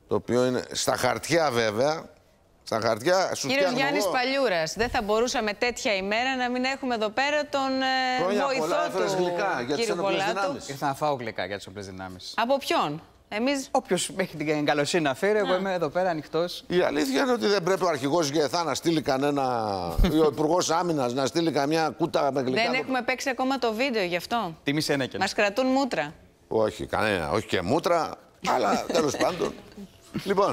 Το οποίο είναι στα χαρτιά βέβαια. Στα χαρτιά σου Κύριος Γιάννης Παλιούρας, δεν θα μπορούσαμε τέτοια ημέρα να μην έχουμε εδώ πέρα τον βοηθό του γλυκά για κύριο Πολάτου. Ήρθα να φάω γλυκά για τις όπλες δυνάμεις. Από ποιον? Όποιος έχει την καλοσύνη να φέρει, εγώ είμαι εδώ πέρα ανοιχτός. Η αλήθεια είναι ότι δεν πρέπει ο αρχηγός ΓΕΘΑ να στείλει κανένα. Ή ο υπουργός Άμυνας να στείλει καμιά κούτα με γλυκά. Δεν έχουμε παίξει ακόμα το βίντεο γι' αυτό. Τιμή Σένεκεν. Μας κρατούν μούτρα. Όχι, κανένα. Όχι και μούτρα, αλλά τέλος πάντων. Λοιπόν,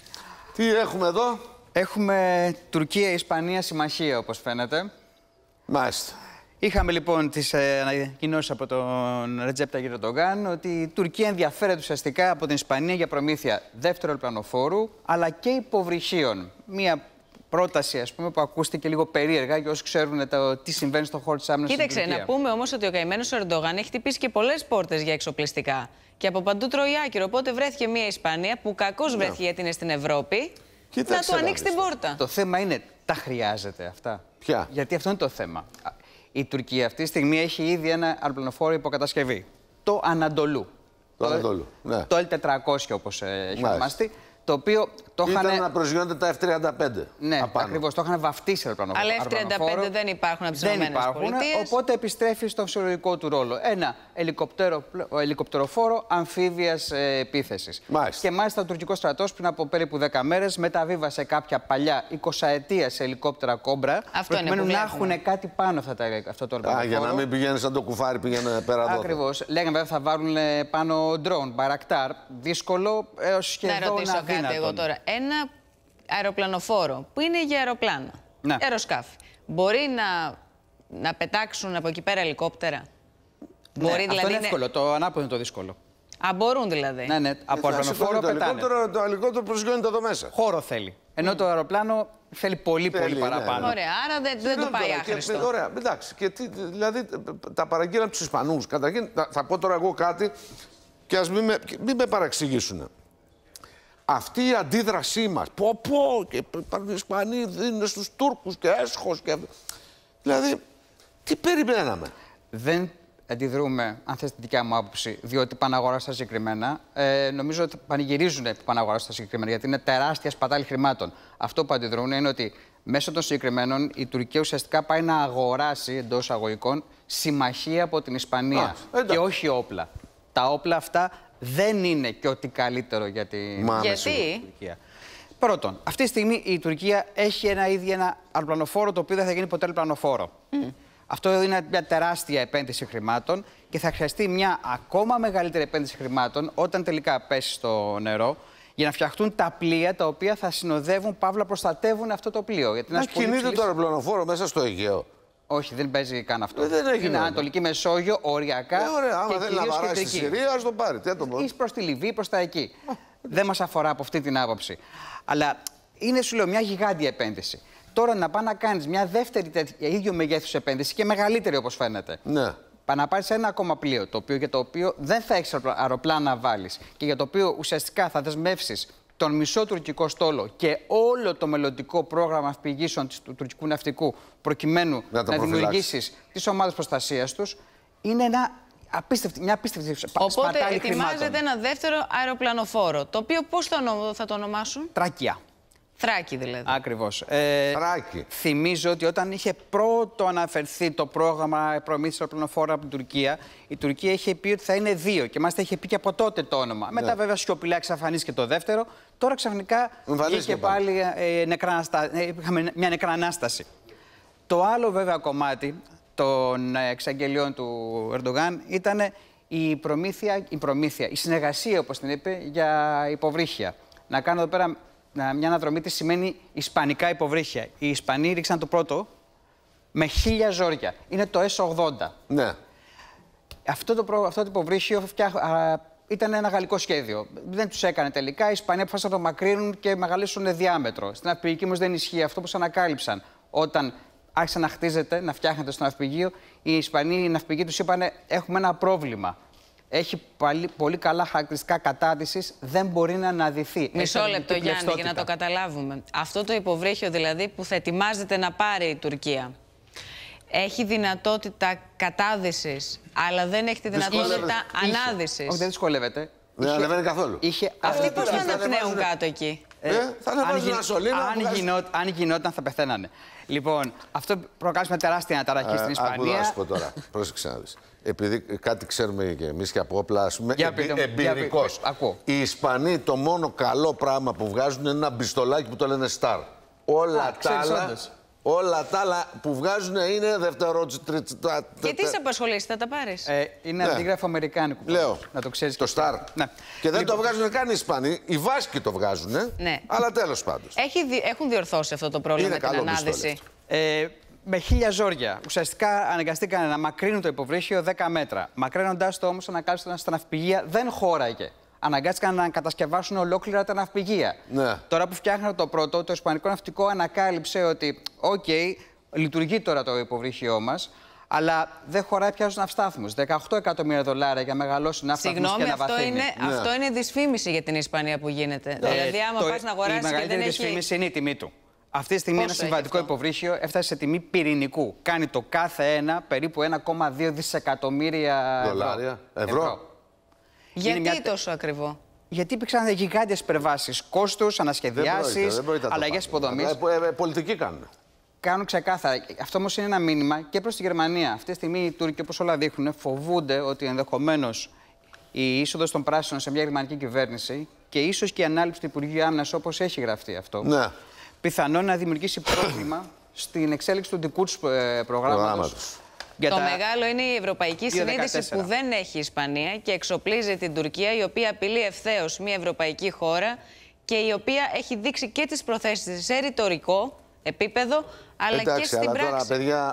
τι έχουμε εδώ? Έχουμε Τουρκία-Ισπανία συμμαχία, όπως φαίνεται. Μάλιστα. Είχαμε λοιπόν τις ανακοινώσεις από τον Ρετζέπ Ταγιπ Ερντογάν ότι η Τουρκία ενδιαφέρεται ουσιαστικά από την Ισπανία για προμήθεια δεύτερου αεροπλανοφόρου αλλά και υποβρυχίων. Μία πρόταση, ας πούμε, που ακούστηκε λίγο περίεργα για όσοι ξέρουν τι συμβαίνει στον χώρο της άμυνας στην Τουρκία. Κοίταξε, να πούμε όμως ότι ο καημένος Ερντογάν έχει χτυπήσει και πολλές πόρτες για εξοπλιστικά. Και από παντού τρώει άκυρο. Οπότε βρέθηκε μια Ισπανία που κακώς βρέθηκε γιατί είναι στην Ευρώπη. Κοίταξε, να του ανοίξει την πόρτα. Το θέμα είναι, τα χρειάζεται αυτά? Ποια? Γιατί αυτό είναι το θέμα. Η Τουρκία αυτή τη στιγμή έχει ήδη ένα αεροπλανοφόρο υποκατασκευή. Το Ανατολού. Ναι. Το L400 όπως έχει ονομαστεί. Το οποίο το είχαν. Ήταν να προσγειώνεται τα F-35. Ναι, ακριβώς. Το είχαν βαφτίσει αεροπλανοφόρο. Αλλά F-35 δεν υπάρχουν από τις ΗΠΑ. Οπότε επιστρέφει στο φυσιολογικό του ρόλο. Ένα ελικοπτεροφόρο αμφίβιας επίθεσης. Και μάλιστα ο τουρκικός στρατός πριν από περίπου 10 μέρες μεταβίβασε κάποια παλιά 20ετία σε ελικόπτερα κόμπρα. Προκειμένου να έχουν κάτι πάνω αυτό το αεροπλανοφόρο. Για να μην πηγαίνει σαν το κουφάρι, πήγαινε πέρα εδώ. Ακριβώς. Λέγαμε βέβαια θα βάλουν πάνω ντρόουν, μπαρακτάρ. Δύσκολο έως σχεδόν αδύνατο. Κάτι εγώ τώρα. Ένα αεροπλανοφόρο που είναι για αεροπλάνα, αεροσκάφη, μπορεί να πετάξουν από εκεί πέρα ελικόπτερα? Ναι, μπορεί, αυτό δηλαδή είναι εύκολο. Το ανάποδο είναι το δύσκολο. Α, μπορούν δηλαδή. Ναι, από αεροπλανοφόρο πετάνε. Το ελικόπτερο προσγειώνεται εδώ μέσα. Χώρο θέλει. Ενώ το αεροπλάνο θέλει πολύ παραπάνω. Ωραία, άρα δεν το πάει άχρηστο. Ωραία, εντάξει. Και δηλαδή τα παραγγείλαν από τους Ισπανούς. Καταρχήν θα πω τώρα εγώ κάτι και ας μην με παραξηγήσουν. Αυτή η αντίδρασή μας, και οι Ισπανοί δίνουν στους Τούρκους και έσχος και... Δηλαδή, τι περιμέναμε? Δεν αντιδρούμε, αν θες τη δικιά μου άποψη, διότι πάνε αγοράσουν τα συγκεκριμένα. Νομίζω ότι πανηγυρίζουν που πάνε αγοράσουν τα συγκεκριμένα, γιατί είναι τεράστια σπατάλη χρημάτων. Αυτό που αντιδρούν είναι ότι μέσω των συγκεκριμένων η Τουρκία ουσιαστικά πάει να αγοράσει, εντός αγωγικών, συμμαχία από την Ισπανία και όχι όπλα. Τα όπλα αυτά δεν είναι και ό,τι καλύτερο για την Τουρκία. Πρώτον, αυτή τη στιγμή η Τουρκία έχει ήδη ένα αεροπλανοφόρο το οποίο δεν θα γίνει ποτέ αεροπλανοφόρο. Αυτό είναι μια τεράστια επένδυση χρημάτων και θα χρειαστεί μια ακόμα μεγαλύτερη επένδυση χρημάτων όταν τελικά πέσει στο νερό για να φτιαχτούν τα πλοία τα οποία θα συνοδεύουν, παύλα προστατεύουν αυτό το πλοίο. Γιατί να κινείται το αεροπλανοφόρο μέσα στο Αιγαίο? Όχι, δεν παίζει καν αυτό. Δεν είναι Ανατολική Μεσόγειο, οριακά. Ωραία, άμα θέλει να παράσει στη Συρία, ας το πάρει. Ή προς τη Λιβύη, προς τα εκεί. Δεν μας αφορά από αυτή την άποψη. Αλλά είναι, σου λέω, μια γιγάντια επένδυση. Τώρα να πάει να κάνεις μια δεύτερη ίδιο μεγέθους επένδυση και μεγαλύτερη όπως φαίνεται. Ναι. Πάει να πάρεις ένα ακόμα πλοίο, για το οποίο δεν θα έχεις αεροπλάνα να βάλεις και για το οποίο ουσιαστικά θα δεσμεύσεις τον μισό τουρκικό στόλο και όλο το μελλοντικό πρόγραμμα αυπηγήσεων του τουρκικού ναυτικού προκειμένου να δημιουργήσεις τις ομάδες προστασίας τους, είναι μια απίστευτη σπατάλη χρημάτων. Οπότε ετοιμάζεται ένα δεύτερο αεροπλανοφόρο, το οποίο πώς θα το ονομάσουν? Τράκια. Θράκη δηλαδή. Ακριβώς. Θράκη. Θυμίζω ότι όταν είχε πρώτο αναφερθεί το πρόγραμμα προμήθειας αεροπλανοφόρων από την Τουρκία, η Τουρκία είχε πει ότι θα είναι 2 και μάλιστα είχε πει και από τότε το όνομα. Ναι. Μετά βέβαια σιωπηλά εξαφανίστηκε το δεύτερο. Τώρα ξαφνικά βγήκε πάλι είχαμε μια νεκρά ανάσταση. Το άλλο βέβαια κομμάτι των εξαγγελιών του Ερντογάν ήταν η συνεργασία, όπως την είπε, για υποβρύχια. Να κάνω εδώ πέρα μια αναδρομή τι σημαίνει ισπανικά υποβρύχια. Οι Ισπανοί ρίξαν το πρώτο με 1000 ζόρια. Είναι το S-80. Ναι. Αυτό το υποβρύχιο ήταν ένα γαλλικό σχέδιο. Δεν τους έκανε τελικά. Οι Ισπανοί αποφάσισαν να το μακρύνουν και μεγαλώσουν διάμετρο. Στην ναυπηγική όμως δεν ισχύει αυτό, που ανακάλυψαν. Όταν άρχισε να χτίζεται, να φτιάχνεται στο ναυπηγείο, οι Ισπανοί, οι ναυπηγοί τους είπαν: έχουμε ένα πρόβλημα. Έχει πολύ καλά χαρακτηριστικά κατάδυσης, δεν μπορεί να αναδυθεί. Μισό λεπτό, Γιάννη, για να το καταλάβουμε. Αυτό το υποβρύχιο δηλαδή που θα ετοιμάζεται να πάρει η Τουρκία, έχει δυνατότητα κατάδυσης, αλλά δεν έχει τη δυνατότητα ανάδυσης. Όχι, δεν δυσκολεύεται. Δεν ανεβαίνει καθόλου. Αυτοί πώς θα αναπνέουν κάτω εκεί. Θα ανεβάζουν ένα σωλήνα. Αν γινόταν, θα πεθαίνανε. Λοιπόν, αυτό προκάλεσε μια τεράστια αναταραχή στην Ισπανία. Να σου πω τώρα. Πρόσεξε να δεις. Επειδή κάτι ξέρουμε και εμείς και από όπλα, ας πούμε, εμπειρικώς. Οι Ισπανοί το μόνο καλό πράγμα που βγάζουν είναι ένα μπιστολάκι που το λένε Star. Όλα τα άλλα που βγάζουν είναι δευτερότζι, Και τι σε απασχολήσει, θα τα πάρεις? Είναι αντίγραφο αμερικάνικου. Λέω, να το ξέρεις. Το Star. Ναι. Και δεν το βγάζουν καν οι Ισπανοί. Οι Βάσκοι το βγάζουν. Ναι. Αλλά τέλος πάντων. Έχουν διορθώσει αυτό το πρόβλημα με την ανάδυση. Με 1000 ζόρια. Ουσιαστικά αναγκαστήκαν να μακρύνουν το υποβρύχιο 10 μέτρα. Μακραίνοντάς το όμως, αναγκάστηκαν στα ναυπηγεία, δεν χώραγε. Αναγκάστηκαν να κατασκευάσουν ολόκληρα τα ναυπηγεία. Ναι. Τώρα που φτιάχναν το πρώτο, το Ισπανικό Ναυτικό ανακάλυψε ότι, λειτουργεί τώρα το υποβρύχιό μας, αλλά δεν χωράει πια στους ναυστάθμους. $18 εκατομμύρια για μεγαλώσει ναυσταθμούς και να βαθύνει. Συγγνώμη, αυτό είναι δυσφήμιση για την Ισπανία που γίνεται. Δηλαδή, άμα πας να αγοράσεις. Η μεγαλύτερη δυσφήμιση είναι η τιμή του. Αυτή τη στιγμή ένα συμβατικό υποβρύχιο έφτασε σε τιμή πυρηνικού. Κάνει το κάθε ένα περίπου 1,2 δισεκατομμύρια ευρώ. Γιατί τόσο ακριβό? Γιατί υπήρξαν γιγάντιες υπερβάσεις κόστους, ανασχεδιάσεις, αλλαγές υποδομής. Πολιτικοί κάνουν. Κάνουν ξεκάθαρα. Αυτό όμως είναι ένα μήνυμα και προς τη Γερμανία. Αυτή τη στιγμή οι Τούρκοι, όπως όλα δείχνουν, φοβούνται ότι ενδεχομένως η είσοδος των πράσινων σε μια γερμανική κυβέρνηση και ίσως και η ανάληψη του Υπουργείου Άμυνας, όπως έχει γραφτεί αυτό, πιθανόν να δημιουργήσει πρόβλημα στην εξέλιξη του δικού του προγράμματος. Το μεγάλο είναι η ευρωπαϊκή συνείδηση που δεν έχει η Ισπανία και εξοπλίζει την Τουρκία, η οποία απειλεί ευθέως μια ευρωπαϊκή χώρα και η οποία έχει δείξει και τις προθέσεις της σε ρητορικό επίπεδο, αλλά και στην πράξη. Τώρα, παιδιά,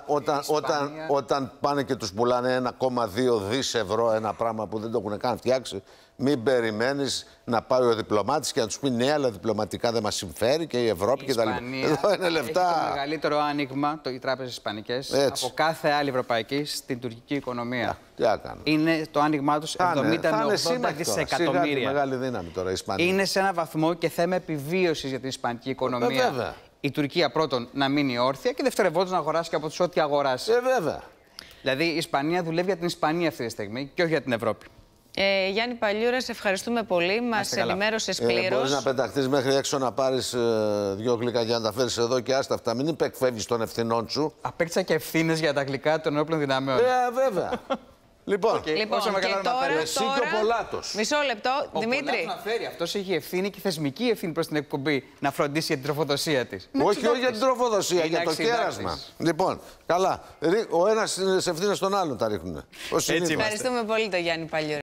όταν πάνε και τους πουλάνε 1,2 δις ευρώ ένα πράγμα που δεν το έχουν καν φτιάξει, μην περιμένεις να πάει ο διπλωμάτης και να τους πει ναι, αλλά διπλωματικά δεν μας συμφέρει και η Ευρώπη και τα λοιπά. Εδώ είναι λεφτά. Έχει το μεγαλύτερο άνοιγμα, οι τράπεζες ισπανικές, από κάθε άλλη ευρωπαϊκή στην τουρκική οικονομία. Τι να κάνουν. Είναι το άνοιγμά τους 70 με 80 δισεκατομμύρια. Μεγάλη δύναμη τώρα η Ισπανία. Είναι σε ένα βαθμό και θέμα επιβίωσης για την ισπανική οικονομία. Βέβαια. Η Τουρκία πρώτον να μείνει όρθια και δευτερευόντως να αγοράσει και από τους ό,τι αγοράσει. Βέβαια. Δηλαδή η Ισπανία δουλεύει για την Ισπανία αυτή τη στιγμή και όχι για την Ευρώπη. Γιάννη Παλιούρα, σε ευχαριστούμε πολύ. Μας ενημέρωσες πλήρως. Μπορείς να πεταχτείς μέχρι έξω να πάρεις 2 γλυκά για να τα φέρεις εδώ και άστα αυτά. Μην υπεκφεύγεις των ευθυνών σου. Απέκτησα και ευθύνες για τα γλυκά των ενόπλων δυνάμεων. Βέβαια. Λοιπόν, και τώρα, εσύ και ο Πολάτος. Μισό λεπτό, ο Δημήτρη. Πολάτος να φέρει. Αυτός έχει ευθύνη και θεσμική ευθύνη προς την εκπομπή να φροντίσει για την τροφοδοσία της. Όχι για την τροφοδοσία, για το κέρασμα. Λοιπόν, καλά. Ο ένας σε ευθύνες στον άλλον τα ρίχνουν. Ευχαριστούμε πολύ τον Γιάννη Παλιούρα.